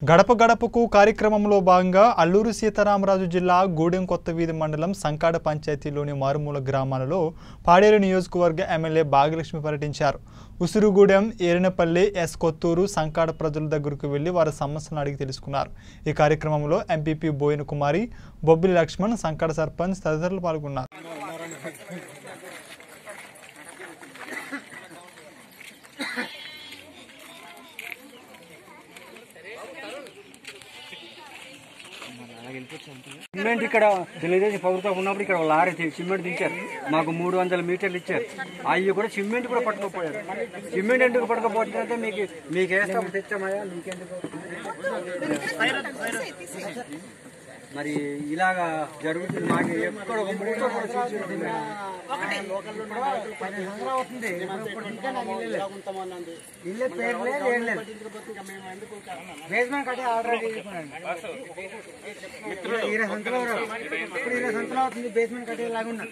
గడప గడపకు కార్యక్రమంలో భాగంగా అల్లూరు సీతారామరాజు జిల్లా గూడెం కొత్తవీధి మండలం సంకాడ పంచాయతీలోని మారుమూల గ్రామాలలో పాడేరు నియోజకవర్గ ఎమ్మెల్యే భాగ్యలక్ష్మి పర్యటించారు. ఉసురుగూడెం, ఏరినపల్లి, ఎస్ కొత్తూరు, సంకాడ ప్రజల దగ్గరకు వెళ్లి వారి సమస్యలను అడిగి తెలుసుకున్నారు. ఈ కార్యక్రమంలో ఎంపీపీ బోయిన కుమారి, బొబ్బిలి లక్ష్మణ్, సంకాడ సర్పంచ్ తదితరులు పాల్గొన్నారు. సిమెంట్ ఇక్కడ తెలుగుదేశం ప్రభుత్వం ఉన్నప్పుడు ఇక్కడ లారీ సిమెంట్ దించారు. మాకు 300 మీటర్లు ఇచ్చారు. అవి కూడా సిమెంట్ కూడా పట్టుకోపోయారు. సిమెంట్ ఎందుకు పట్టుకోపోతుందంటే మీకు వేస్తాం తెచ్చామయ్యా, మీకెందుకు మరి ఇలాగా జరుగుతుంది. మాకు ఎక్కడ ఒక మూడు అవుతుంది. ఇల్లే పేర్లే లేదు. బేస్మెంట్ కట్టే ఆల్రెడీ 20 సంవత్సరాలు ఇప్పుడు 20 సంవత్సరాలు అవుతుంది. బేస్మెంట్ కట్టేలాగా ఉన్నా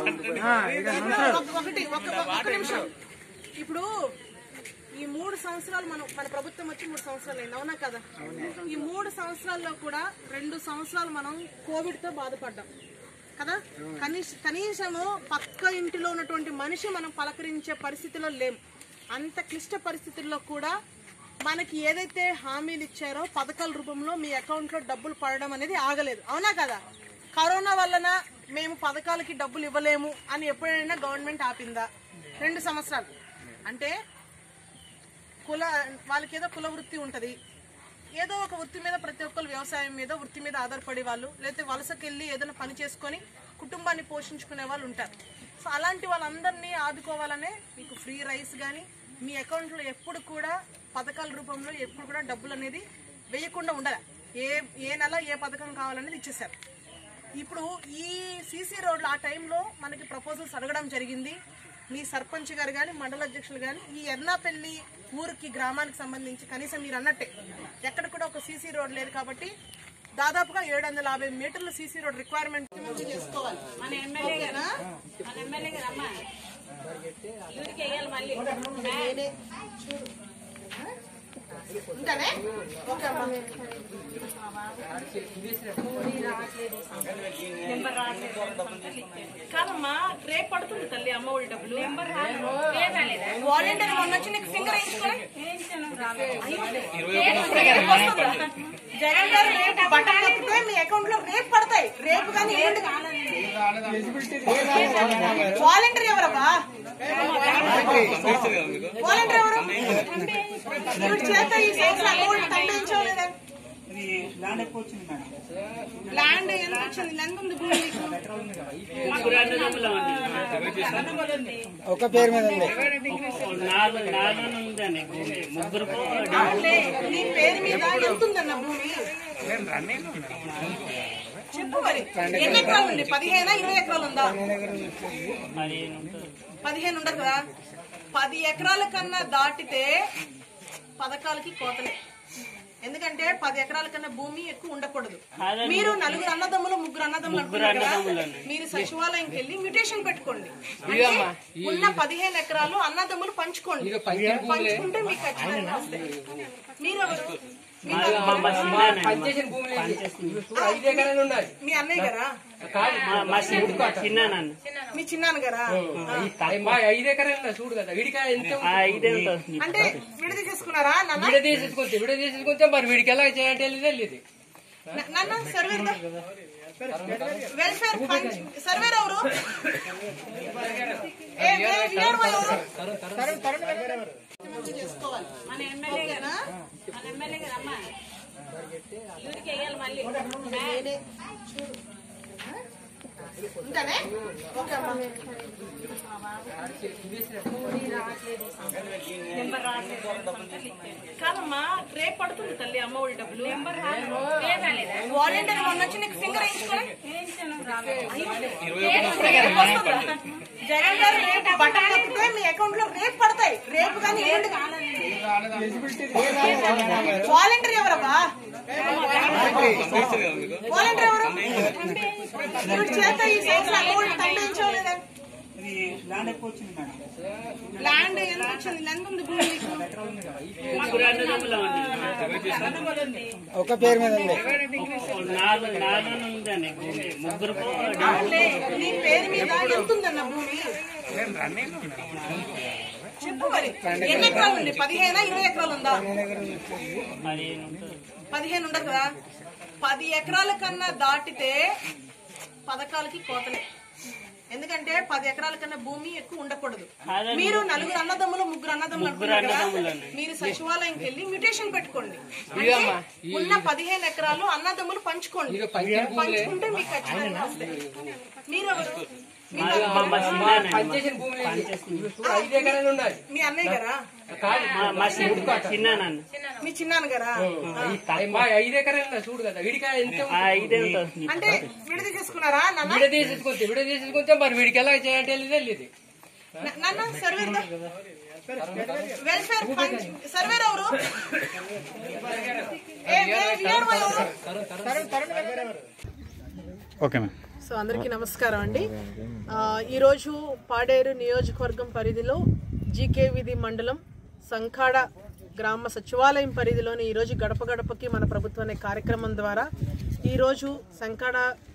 ఇప్పుడు ఈ 3 సంవత్సరాలు మన ప్రభుత్వం వచ్చి 3 సంవత్సరాలు అయింది, అవునా కదా? ఈ 3 సంవత్సరాల్లో కూడా 2 సంవత్సరాలు మనం కోవిడ్ తో బాధపడ్డాం కదా. కనీసము పక్క ఇంటిలో ఉన్నటువంటి మనిషి మనం పలకరించే పరిస్థితిలో లేం. అంత క్లిష్ట పరిస్థితుల్లో కూడా మనకి ఏదైతే హామీలు ఇచ్చారో పథకాల రూపంలో మీ అకౌంట్ లో డబ్బులు పడడం అనేది ఆగలేదు, అవునా కదా? కరోనా వలన మేము పథకాలకి డబ్బులు ఇవ్వలేము అని ఎప్పుడైనా గవర్నమెంట్ ఆపిందా? 2 సంవత్సరాలు అంటే వాళ్ళకి ఏదో కుల వృత్తి ఉంటది, ఏదో ఒక వృత్తి మీద, ప్రతి ఒక్కరు వ్యవసాయం మీద వృత్తి మీద ఆధారపడే వాళ్ళు, లేకపోతే వలసకెళ్ళి ఏదైనా పని చేసుకొని కుటుంబాన్ని పోషించుకునే వాళ్ళు ఉంటారు. సో అలాంటి వాళ్ళందరినీ ఆదుకోవాలనే మీకు ఫ్రీ రైస్ కానీ మీ అకౌంట్లో ఎప్పుడు కూడా పథకాల రూపంలో ఎప్పుడు కూడా డబ్బులు అనేది వేయకుండా ఉండాలి. ఏ నెల ఏ పథకం కావాలనేది ఇచ్చేసారు. ఇప్పుడు ఈ సీసీ రోడ్లు ఆ టైంలో మనకి ప్రపోజల్స్ అడగడం జరిగింది. మీ సర్పంచ్ గారు కానీ మండల అధ్యక్షులు కానీ ఈ ఎర్నాపల్లి ఊరికి గ్రామానికి సంబంధించి కనీసం మీరు అన్నట్టే ఎక్కడ కూడా ఒక సీసీ రోడ్ లేదు కాబట్టి దాదాపుగా 750 మీటర్ల సీసీ రోడ్ రిక్వైర్మెంట్ చేసుకోవాలి. మన ఎమ్మెల్యే గారా ఉంటానే ఓకే అమ్మా. కాదమ్మా, రేపు పడుతుంది తల్లి అమ్మ ఒడి డబ్బులు. వాలంటీర్ మొన్న వచ్చి నీకు ఫింగర్ జగన్ గారు రేపు బట్టలు నొక్కితే మీ అకౌంట్ లో రేపు పడతాయి. రేపు కానీ వాలంటీర్ ఎవరబ్బా? వాలంటీర్ ఎవరు? చేత ఈ అకౌంట్ తండించలేదా? ల్యాండ్ ఎంత వచ్చింది? ఎంత ఉంది భూమి? ఒక పేరు మీద నీ పేరు మీద ఎంత ఉందన్న భూమి చెప్పు. మరి ఎన్ని ఎకరాలు ఉంది? 15 20 ఎకరాలు ఉందా? 15 ఉండదు కదా. 10 ఎకరాల కన్నా దాటితే పథకాలకి కోతలే. ఎందుకంటే 10 ఎకరాల కన్నా భూమి ఎక్కువ ఉండకూడదు. మీరు 4 అన్నదమ్ములు 3 అన్నదమ్ములు అనుకున్నారు కదా, మీరు సచివాలయంకి వెళ్ళి మ్యూటేషన్ పెట్టుకోండి. ఉన్న 15 ఎకరాలు అన్నదమ్ములు పంచుకోండి. పంచుకుంటే మీకు ఖచ్చితంగా వస్తాయి. మీరెవరు? మీ అన్నయ్య గారా? మీ చిన్నాన్న గారా? చూడు కదా అంటే విడది తీసుకున్నారా? తీసుకుంటే మరి వీడికి ఎలా చేయాలంటే తెలియదు. నాన్న సర్వేర్ వెల్ఫేర్ సర్వేర్ ఎవరు? చేసుకోవాలి. మన ఎమ్మెల్యే గారా? అమ్మా ఉంటానే ఓకే అమ్మా. కాదమ్మా, రేపు పడుతుంది తల్లి అమ్మ ఒడి డబ్బులు. వాలంటీర్ మొన్న వచ్చి నీకు ఫింగర్ జగన్ గారు రేపు బట్టలు నొక్కితే మీ అకౌంట్ లో రేపు పడతాయి. రేపు కానీ వాలంటీర్ ఎవరబ్బా? వాలంటీర్ ఎవరు? చేత ఈ అకౌంట్ తండించలేదా? ల్యాండ్ ఎంత వచ్చింది? ఎంత ఉంది భూమి మీకు? ఒక పేరు మీద ఉంది. అవునులే, నీ పేరు మీద ఎంత ఉందన్న భూమి చెప్పు మరి. ఎన్ని ఎకరాలు ఉంది? 15 20 ఎకరాలు ఉందా? 15 ఉండదు కదా. 10 ఎకరాల కన్నా దాటితే పథకాలకి కోతలే. ఎందుకంటే 10 ఎకరాల కన్నా భూమి ఎక్కువ ఉండకూడదు. మీరు 4 అన్నదమ్ములు 3 అన్నదమ్ములు అనుకున్నారు కదా, మీరు సచివాలయంకి వెళ్ళి మ్యూటేషన్ పెట్టుకోండి. అంటే ఉన్న 15 ఎకరాలు అన్నదమ్ములు పంచుకోండి. పంచుకుంటే మీకు ఖచ్చితంగా వస్తాయి. మీరెవరు? మీ అన్నయ్య గారా? మీ చిన్నాన్న గారా? అంటే విడదీసేసుకున్నారా నాన్న? విడదీసుకుంటే మరి వీడికి ఎలా చేయాలంటే తెలియదు. నాన్న సర్వేర్ వెల్ఫేర్ సర్వేర్ ఎవరు? Okay ma'am. సో అందరికీ నమస్కారం అండి. ఈరోజు పాడేరు నియోజకవర్గం పరిధిలో జీకే వీధి మండలం సంఖాడ గ్రామ సచివాలయం పరిధిలోని ఈరోజు గడప గడపకి మన ప్రభుత్వం అనే కార్యక్రమం ద్వారా ఈరోజు సంఖాడ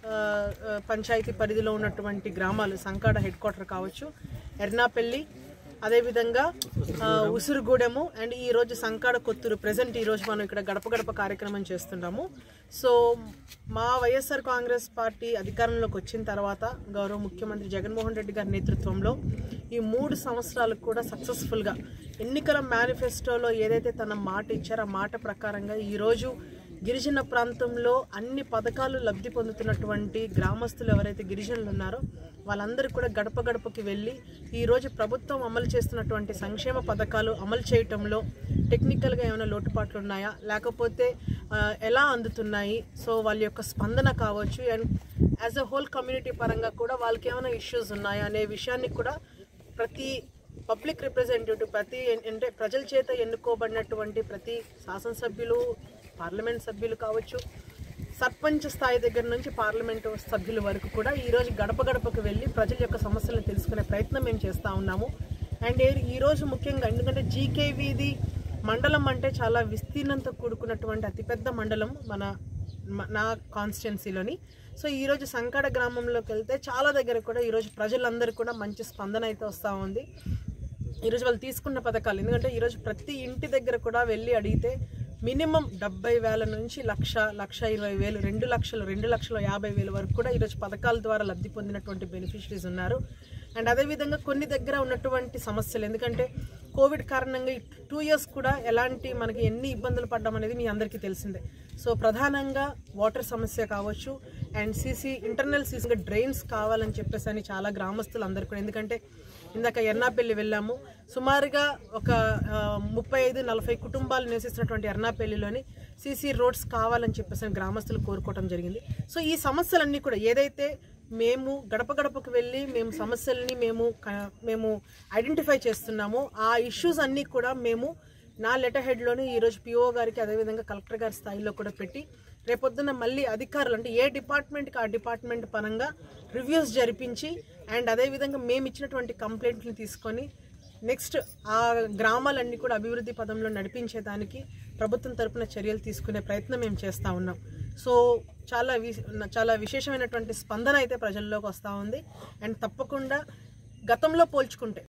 పంచాయతీ పరిధిలో ఉన్నటువంటి గ్రామాలు, సంఖాడ హెడ్ క్వార్టర్ కావచ్చు, ఎర్నాపల్లి, అదేవిధంగా ఉసురుగూడెము అండ్ ఈరోజు సంఖాడ కొత్తూరు. ప్రజెంట్ ఈరోజు మనం ఇక్కడ గడప గడప కార్యక్రమం చేస్తున్నాము. సో మా వైఎస్ఆర్ కాంగ్రెస్ పార్టీ అధికారంలోకి వచ్చిన తర్వాత గౌరవ ముఖ్యమంత్రి జగన్మోహన్ రెడ్డి గారి నేతృత్వంలో ఈ 3 సంవత్సరాలకు కూడా సక్సెస్ఫుల్గా ఎన్నికల మేనిఫెస్టోలో ఏదైతే తన మాట ఇచ్చారో ఆ మాట ప్రకారంగా ఈరోజు గిరిజన ప్రాంతంలో అన్ని పథకాలు లబ్ధి పొందుతున్నటువంటి గ్రామస్తులు ఎవరైతే గిరిజనులు ఉన్నారో వాళ్ళందరూ కూడా గడప గడపకి వెళ్ళి ఈరోజు ప్రభుత్వం అమలు చేస్తున్నటువంటి సంక్షేమ పథకాలు అమలు చేయటంలో టెక్నికల్గా ఏమైనా లోటుపాట్లు ఉన్నాయా, లేకపోతే ఎలా అందుతున్నాయి, సో వాళ్ళ యొక్క స్పందన కావచ్చు, and as a whole community పరంగా కూడా వాళ్ళకి ఏమైనా ఇష్యూస్ ఉన్నాయా అనే విషయాన్ని కూడా ప్రతి పబ్లిక్ రిప్రజెంటేటివ్, ప్రతి అంటే ప్రజల చేత ఎన్నుకోబడినటువంటి ప్రతి శాసనసభ్యులు, పార్లమెంట్ సభ్యులు కావచ్చు, సర్పంచ్ స్థాయి దగ్గర నుంచి పార్లమెంటు సభ్యుల వరకు కూడా ఈరోజు గడప గడపకు వెళ్ళి ప్రజల యొక్క సమస్యలను తెలుసుకునే ప్రయత్నం మేము చేస్తూ ఉన్నాము. అండ్ ఈరోజు ముఖ్యంగా ఎందుకంటే జీకే వీధి మండలం అంటే చాలా విస్తీర్ణంతో కూడుకున్నటువంటి అతిపెద్ద మండలం నా కాన్స్టిట్యున్సీలోని. సో ఈరోజు సంఖాడ గ్రామంలోకి వెళ్తే చాలా దగ్గర కూడా ఈరోజు ప్రజలందరూ కూడా మంచి స్పందన అయితే వస్తూ ఉంది. ఈరోజు వాళ్ళు తీసుకున్న పథకాలు, ఎందుకంటే ఈరోజు ప్రతి ఇంటి దగ్గర కూడా వెళ్ళి అడిగితే మినిమం 70,000 నుంచి 1,20,000, 2 లక్షలు, 2,50,000 వరకు కూడా ఈరోజు పథకాల ద్వారా లబ్ధి పొందినటువంటి బెనిఫిషరీస్ ఉన్నారు. అండ్ అదేవిధంగా కొన్ని దగ్గర ఉన్నటువంటి సమస్యలు, ఎందుకంటే కోవిడ్ కారణంగా 2 ఇయర్స్ కూడా ఎలాంటి మనకి ఎన్ని ఇబ్బందులు పడ్డాం అనేది మీ అందరికీ తెలిసిందే. సో ప్రధానంగా వాటర్ సమస్య కావచ్చు, అండ్ ఇంటర్నల్ సీసీగా డ్రైన్స్ కావాలని చెప్పేసి అని చాలా గ్రామస్తులు అందరు కూడా, ఎందుకంటే ఇందాక ఎర్నాపల్లి వెళ్ళాము, సుమారుగా ఒక 35-40 కుటుంబాలు నివసిస్తున్నటువంటి ఎర్నాపల్లిలోని సీసీ రోడ్స్ కావాలని చెప్పేసి గ్రామస్తులు కోరుకోవడం జరిగింది. సో ఈ సమస్యలన్నీ కూడా ఏదైతే మేము గడప గడపకు వెళ్ళి మేము సమస్యల్ని మేము ఐడెంటిఫై చేస్తున్నామో ఆ ఇష్యూస్ అన్నీ కూడా మేము నా లెటర్ హెడ్లోనే ఈరోజు పిఓ గారికి, అదేవిధంగా కలెక్టర్ గారి స్థాయిలో కూడా పెట్టి రేపొద్దున మళ్ళీ అధికారులు అంటే ఏ డిపార్ట్మెంట్కి ఆ డిపార్ట్మెంట్ పరంగా రివ్యూస్ జరిపించి అండ్ అదేవిధంగా మేము ఇచ్చినటువంటి కంప్లైంట్ని తీసుకొని నెక్స్ట్ ఆ గ్రామాలన్నీ కూడా అభివృద్ధి పదంలో నడిపించేదానికి ప్రభుత్వం తరపున చర్యలు తీసుకునే ప్రయత్నం మేము చేస్తూ ఉన్నాం. సో చాలా విశేషమైనటువంటి స్పందన అయితే ప్రజల్లోకి వస్తూ ఉంది. అండ్ తప్పకుండా గతంలో పోల్చుకుంటే